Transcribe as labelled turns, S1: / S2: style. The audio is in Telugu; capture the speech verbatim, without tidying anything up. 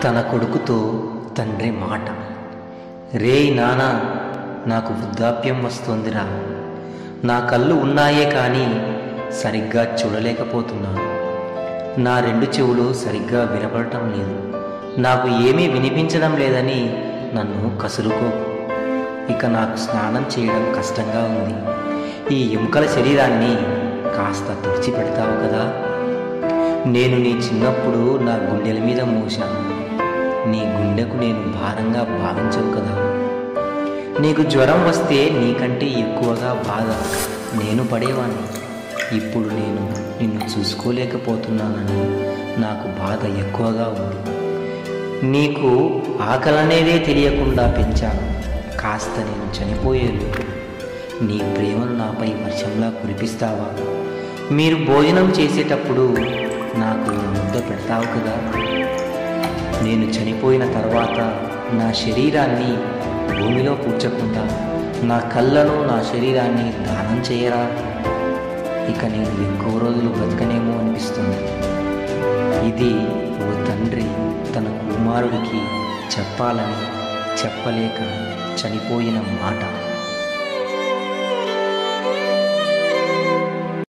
S1: తన కొడుకుతో తండ్రి మాట. రేయ్ నానా, నాకు వృద్ధాప్యం వస్తోందిరా. నా కళ్ళు ఉన్నాయే కానీ సరిగ్గా చూడలేకపోతున్నాను. నా రెండు చెవులు సరిగ్గా వినపడటం లేదు. నాకు ఏమీ వినిపించడం లేదని నన్ను కసురుకో. ఇక నాకు స్నానం చేయడం కష్టంగా ఉంది. ఈ ఎముకల శరీరాన్ని కాస్త తుడిచిపెడతావు కదా. నేను నీ చిన్నప్పుడు నా గుండెల మీద మోశాను. నీ గుండెకు నేను భారంగా భావించవు కదా. నీకు జ్వరం వస్తే నీకంటే ఎక్కువగా బాధ నేను పడేవాణ్ణి. ఇప్పుడు నేను నిన్ను చూసుకోలేకపోతున్నానని నాకు బాధ ఎక్కువగా ఉంది. నీకు ఆకలనేదే తెలియకుండా పెంచాను. కాస్త నేను చనిపోయేలోపు నీ ప్రేమను నాపై వర్షంలా కురిపిస్తావా? మీరు భోజనం చేసేటప్పుడు నాకు ముద్ద పెడతావు కదా. నేను చనిపోయిన తర్వాత నా శరీరాన్ని భూమిలో పూడ్చకుండా నా కళ్ళను నా శరీరాన్ని దానం చేయరా? ఇక నేను ఎక్కువ రోజులు బతకనేమో అనిపిస్తుంది. ఇది ఓ తండ్రి తన కుమారుడికి చెప్పాలని చెప్పలేక చనిపోయిన మాట.